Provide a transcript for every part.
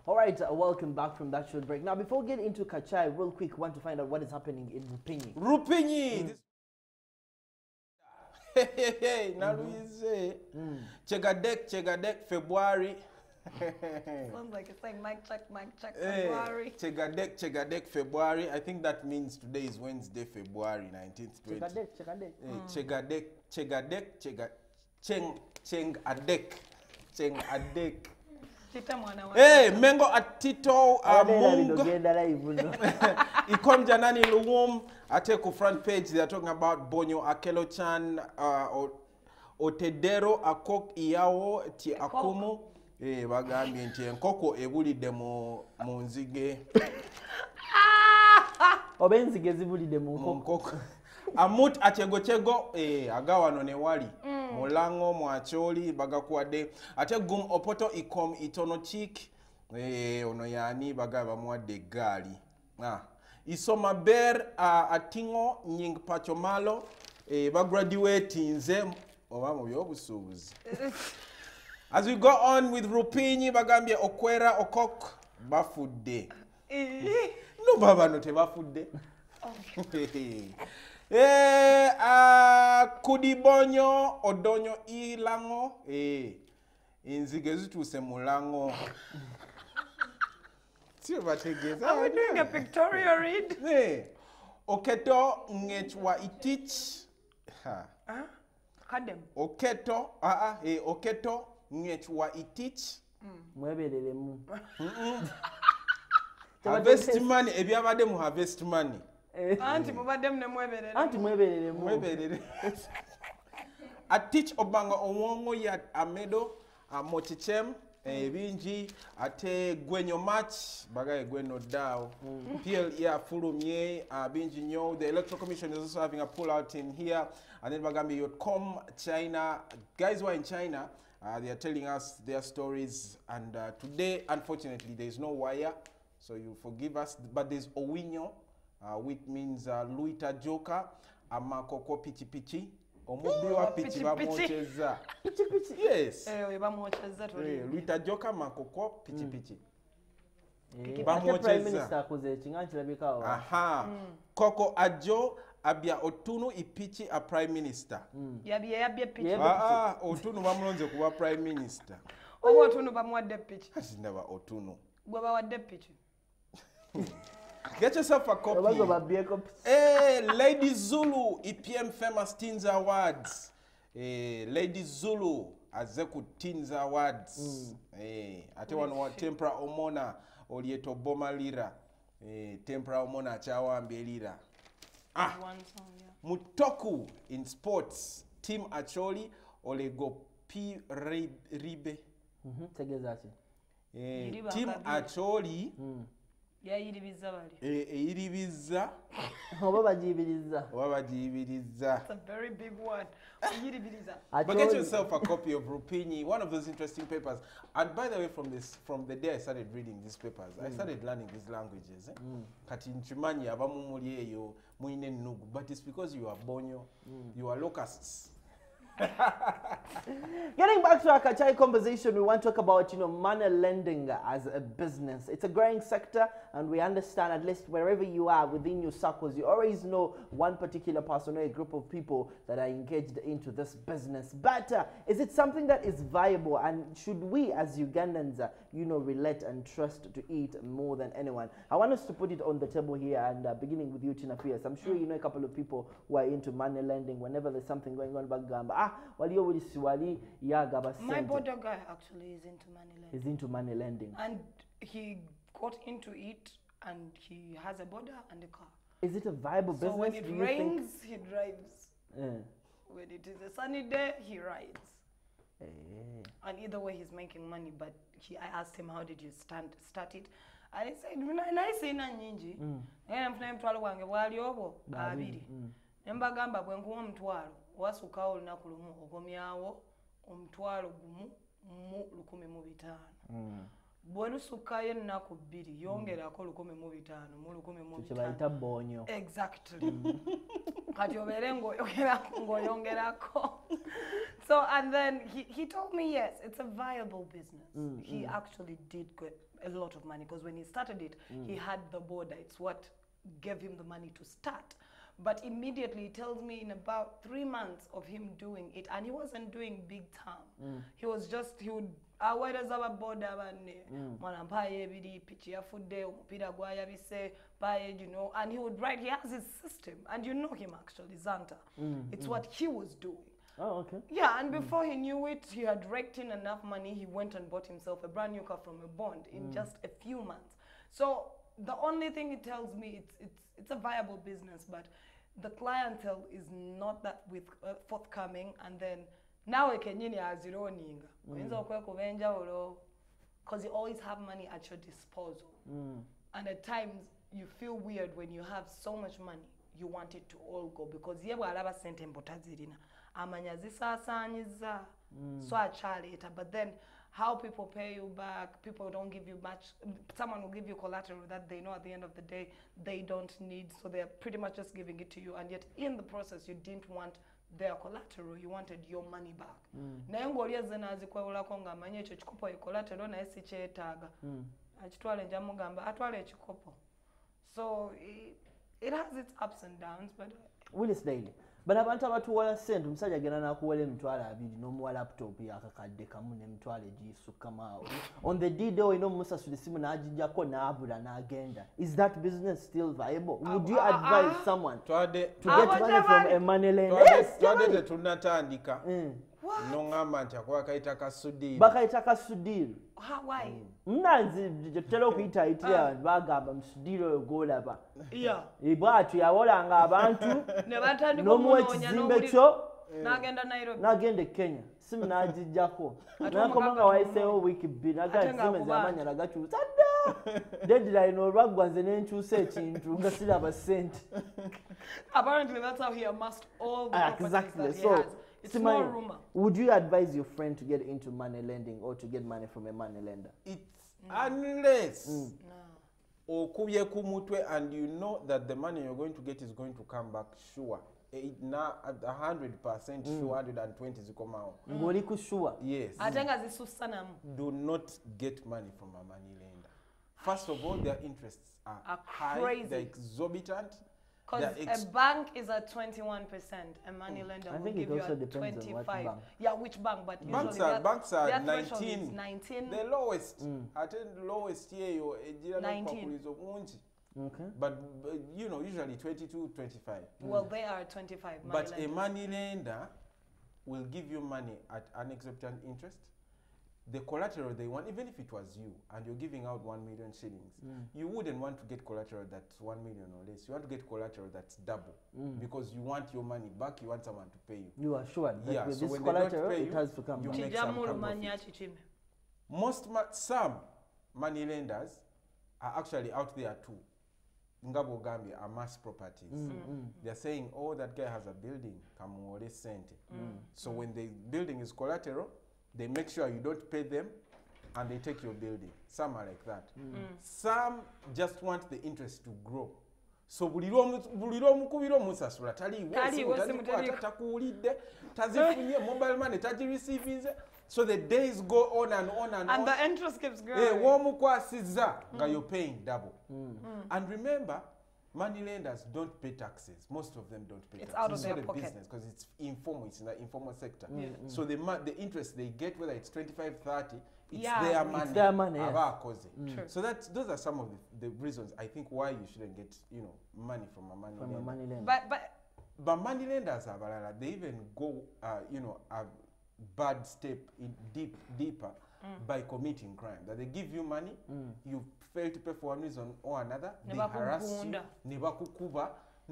All right, welcome back from that short break. Now, before getting into Kachai, real quick, want to find out what is happening in Rupinyi. Rupinyi! Hey, Naluize. Chegadek, February. Sounds like it's like mic check, February. Chegadek, February. I think that means today is Wednesday, February 19th, 20. Chegadek. Chengadek. Hey, Mengo Atito Mungo. Ikom Janani Luwum. I take a front page. They are talking about Bonyo Akelo-chan, Otedero Akok Iyawo Ti Akumu. Eh, bagambi nti enkoko ebulidde mu nzige. Obenzige zibulidde mu nkoko. Amut achego agawano ne wali. Mulango mwacholi bagakuwadde. Ate gum opoto ikom itono chik. Ono yani bagaba muwadde gali. Isoma ber atingo nying pachomalo. Bagraduate nze oba mu byobusuubuzi. As we go on with Rupinyi, bagambye Okwera Okok bafudde. No baba no te bafudde. Kudibonyo odonyo ilango. Inzige zituse mulango. Are we doing a pictorial read? Oketo ngechwa itich. Kadem. Oketo, oketo ngechwa itich. Mwebereremu. Harvest money, ebyabadde mu harvest money. Anti mubadde ne mweberere. Anti mwebereremu. Mweberere. Atich obanga owongo ya amedo mochichem bingi ate gwenyo match bagaye gweno dao. PL ya fulumye bingi nyo. The Electoral Commission is also having a pull out in here. And then Bagambi.com, China. Guys who are in China, they are telling us their stories. And today, unfortunately, there is no wire. So you forgive us. But there's Owinyo, which means Luita Joka, Amakoko Pichi Pichi. Omubiwa Pichi Bamocheza. Pichi Pichi? Yes. Luita Joka, Makoko Pichi Pichi. Prime Minister kuze chinganchira bikawa. Aha. Koko Ajo. Abia Otunu ipichi a Prime Minister. Yabia pichi. Otunu bamulonze kuba Prime Minister. Owo Otunu bamuwadde pichi. Never Otunu. Gwe bawadde pichi. Get yourself a copy. Hey, Lady Zulu, EPM Famous Teens Awards. Lady Zulu, Azeku Teens Awards. Ate wano Tempra Omona, Olieto Boma Lira. Tempra Omona Chawambe Lira. Mutoku in sports. Team Acholi Olego P Ribe. Team Acholi. Yayiribiza bali. Eyiribiza. Obabajibiriza. That's a very big one. Yayiribiza. But get yourself a copy of Rupinyi, one of those interesting papers. And by the way, from the day I started reading these papers, I started learning these languages. Kati nchimanyi abamu muli eyo muine nugu, but it's because you are Bonyo, you are locusts. Getting back to our Kachai conversation, we want to talk about, money lending as a business. It's a growing sector, and we understand, at least wherever you are within your circles, you always know one particular person or a group of people that are engaged into this business. But is it something that is viable, and should we as Ugandans, relate and trust to it more than anyone? I want us to put it on the table here, and beginning with you, Tina Fierce. I'm sure you know a couple of people who are into money lending. Whenever there's something going on back Gamba, my border guy actually is into money lending. He's into money lending. And he got into it, and he has a border and a car. Is it a viable business? So when it rains, he drives. When it is a sunny day, he rides. And either way, he's making money. But I asked him, how did you start it? And he said, "Naise na nyingi. Mfuna mtwalo wange bwali obwo abiri. Nembagamba bwe nkuwa mtwalo, wasuka olunaku lumu okomyawo omutwalo gumu mu 1,500. bwelusukkayo ennaku 2 yongerako 1,500 mu 1,500 kyebayita bonyo. exactly kati obeere ng'oyongerako. So and then he told me yes, it's a viable business. He actually did get a lot of money because when he started it, he had the border. It's what gave him the money to start. But immediately he tells me in about 3 months of him doing it, and he wasn't doing big time. He was just, he would aweereza ababoda banne mwana mpaye ebiri pichi yafudde omupira gwayabise paye, you know, and he would write. He has his system, and you know him actually, Zanta. It's what he was doing. Oh, okay. Yeah, and before he knew it, he had raked in enough money. He went and bought himself a brand new car from a bond in just a few months. So the only thing it tells me, it's a viable business, but the clientele is not that with forthcoming. And then now kenyini azironinga because you always have money at your disposal. And at times you feel weird when you have so much money, you want it to all go, because ye bwalaba sente mbotazirina amanya zisasanyiza so achaleta. But then how people pay you back, people don't give you much. Someone will give you collateral that they know at the end of the day they don't need, so they're pretty much just giving it to you, and yet in the process you didn't want their collateral, you wanted your money back. Naye ng'olyaze n'azikwewulako ng'amanya ekyo kikopo ye collateral naye si kyetaaga, akitwale nja mugamba atwale ekikopo. So it has its ups and downs, but Willis Daily. But abantu abatuwala sente omusajja agenda n'akuwala emitwalo 2 n'omuwa laptop yakakadde kamu n'emitwalo egisukkamaawo. On the D-Day olina omusasula essimu n'agijjako n'abula n'agenda. Is that business still viable? Would you advise someone to get money from a money lender? Yes, twadde tunatandika n'oŋŋamba nti akuba kayita kasudiiri. Bakayita kasudiiri. Why? Mnanzi gye tutera okuyita ayitira bagamba musudiiri oyo gw'olaba. Yeah. Bw'atyo yawolanga abantu n'omuwa ekizimbe kyo n'agenda e Kenya. Simu n'agijjako. N'akoma nga wayiseewo wiiki 2 n'agamba ekizimbe z'amanya nagakyusa dda. Deadline olwaggwa nze ne nkyusa ekintu nga siraba ssente. Apparently that's how he amassed all the properties Exactly. that he So, has. It's no rumor. Would you advise your friend to get into money lending or to get money from a money lender? It's unless okubye ku mutwe and you know that the money you're going to get is going to come back sure. Now 100% sure, 120 zikomao. Ngoli ku sure. Yes. Atenga zisusanamu. Do not get money from a money lender. First of all, their interests are high, crazy. they're exorbitant. Because a bank is at 21%, a money lender will give you at 25. Yeah, which bank? But usually banks are their 19. 19. The lowest. I think the lowest here is 19. Okay. But you know, usually 22, 25. Well, they are 25. But a money lender will give you money at an exorbitant interest. The collateral they want, even if it was you and you're giving out 1 million shillings, you wouldn't want to get collateral that's 1 million or less. You want to get collateral that's double because you want your money back. You want someone to pay you. You are sure that yeah, with so this when collateral, they don't pay it has to come you back. make some some money lenders are actually out there too. Ngabo Gambia are mass properties. They're saying, oh, that guy has a building. Kamuole sente. So when the building is collateral, they make sure you don't pay them and they take your building. Some are like that. Some just want the interest to grow. So buliro mukubiro musasula tali takuulidde tazifunye mobile money tagireceivinze. So the days go on and on and on. And the interest keeps growing. Womukwasizza nga you're paying double. And remember, money lenders don't pay taxes. Most of them don't pay taxes. It's out of their not a pocket. business because it's informal. It's in the informal sector. So the interest they get, whether it's 25, 30, it's their money. It's their money. Yes. So those are some of the reasons I think why you shouldn't get money from a money lender. But money lenders are balala. They even go a bad step in deeper by committing crime. That they give you money, you fail to pay for one reason or another, they harass you, nebakukuba,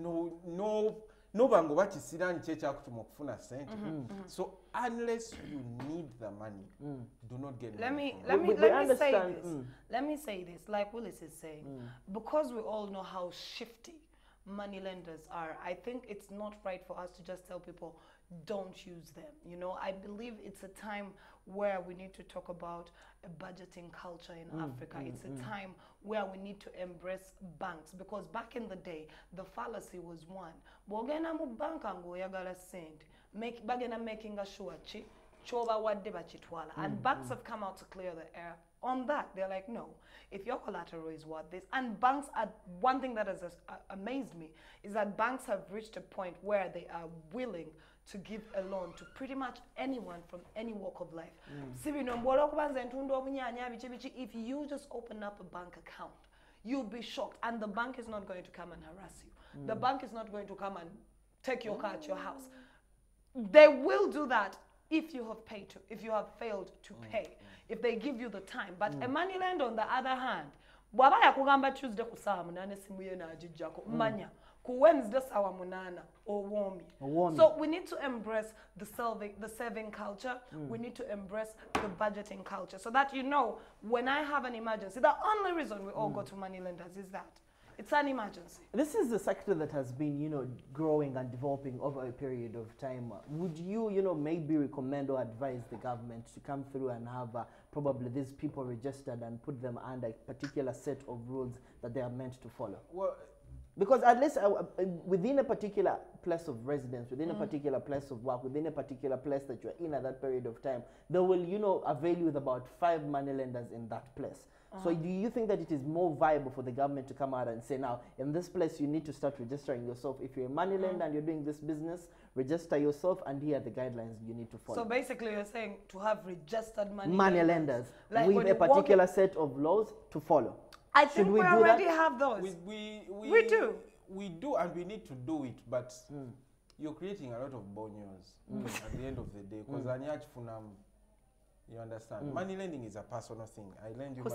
no bango bakisirani kyekyakutuuma okufuna sente. So unless you need the money, do not get money. Let me say this, like Willis is saying, because we all know how shifty money lenders are. I think it's not right for us to just tell people, don't use them. You know, I believe it's a time where we need to talk about a budgeting culture in Africa. It's a time where we need to embrace banks, because back in the day, the fallacy was one. Bogena mu banka ngo yagala send. Bagena making sure choba wadde bachitwala. And banks have come out to clear the air on that. They're like, no, if your collateral is worth this. And banks are, one thing that has amazed me is that banks have reached a point where they are willing to give a loan to pretty much anyone from any walk of life. If you just open up a bank account, you'll be shocked, and the bank is not going to come and harass you. The bank is not going to come and take your car at your house. They will do that if you have paid to, if you have failed to pay, if they give you the time. But a money lender, on the other hand, bwaba yakugamba Tuesday ku saa 8 simu ye najijjako manya ku Wednesday sawa 8 owombi. So we need to embrace the saving culture. We need to embrace the budgeting culture, so that, you know, when I have an emergency, the only reason we all go to money lenders is that it's an emergency. This is a sector that has been, you know, growing and developing over a period of time. Would you, you know, maybe recommend or advise the government to come through and have probably these people registered and put them under a particular set of rules that they are meant to follow? Well, because at least within a particular place of residence, within a particular place of work, within a particular place that you're in at that period of time, they will, you know, avail you with about 5 money lenders in that place. So do you think that it is more viable for the government to come out and say, now, in this place, you need to start registering yourself? If you're a money lender and you're doing this business, register yourself, and here are the guidelines you need to follow. So basically, you're saying to have registered money lenders like with a particular set of laws to follow. I think we already have those. We do. We do, and we need to do it, but you're creating a lot of bonyos at the end of the day. Because you understand? Money lending is a personal thing. I lend you my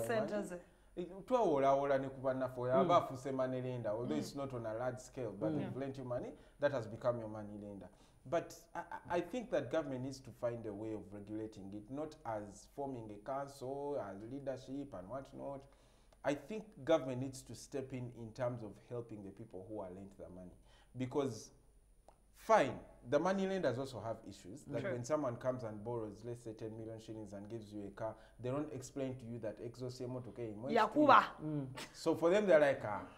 money. Although it's not on a large scale, but they've lent you money, that has become your money lender. But I think that government needs to find a way of regulating it, not as forming a council, as leadership and whatnot. I think government needs to step in terms of helping the people who are lent the money. Because, fine, the money lenders also have issues. Like when someone comes and borrows, let's say 10 million shillings and gives you a car, they don't explain to you that Yakuba. So for them, they're like,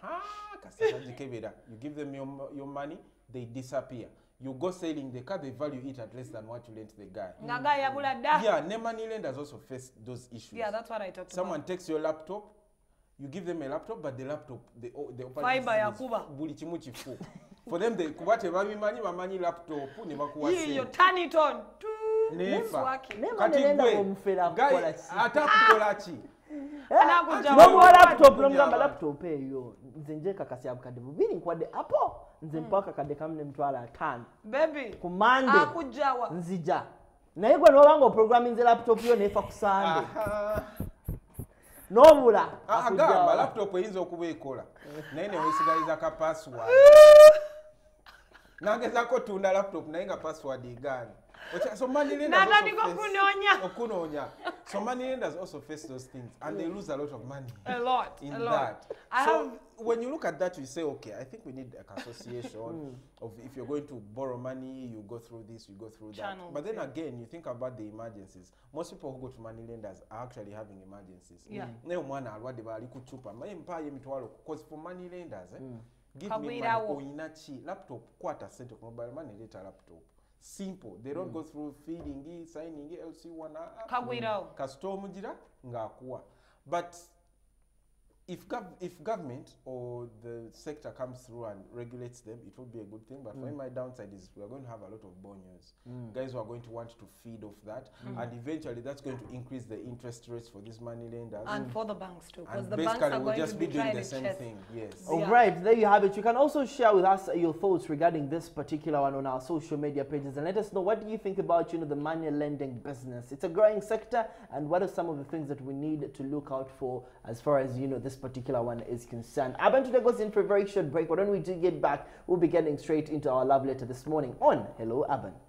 you give them your money, they disappear. You go selling the car, they value it at less than what you lent the guy. Yeah, money lenders also face those issues. Yeah, that's what I talked about. Someone takes your laptop, you give them a laptop, but the laptop, the fiber Yakuba. For them, they money laptop, you turn it on. laptop eyo nze njeka kasi abukadde bubiri nkwadde apo nze mpaka kadde kamne mtwala 5 baby ku Monday akujawa nzija naye gwe nobanga programming laptop yo nefa ku Sunday nobula agamba laptop eyinza okuba ekola naye ne wesigaliza ka password nagezako tunda laptop naye nga password igani. So money lenders so money lenders also face those things, and they lose a lot of money. A lot. When you look at that, you say, okay, I think we need an association of, if you're going to borrow money, you go through this, you go through that. But then again, you think about the emergencies. Most people who go to money lenders are actually having emergencies. Yeah. Because for money lenders, give me money, laptop, quarter cent of mobile money, later laptop. Simple. They don't go through feeding it, signing it, LC1. Custom ngakuwa. But if government or the sector comes through and regulates them, it will be a good thing. But for me, my downside is we are going to have a lot of bonyos. Guys who are going to want to feed off that. And eventually that's going to increase the interest rates for these money lenders. And for the banks too. Because the banks are going to be doing the same thing. Yes. All right, there you have it. You can also share with us your thoughts regarding this particular one on our social media pages, and let us know, what do you think about, you know, the money lending business? It's a growing sector, and what are some of the things that we need to look out for as far as, you know, this particular one is concerned? Aban today goes in for a very short break, but when we do get back, we'll be getting straight into our love letter this morning on Hello Aban.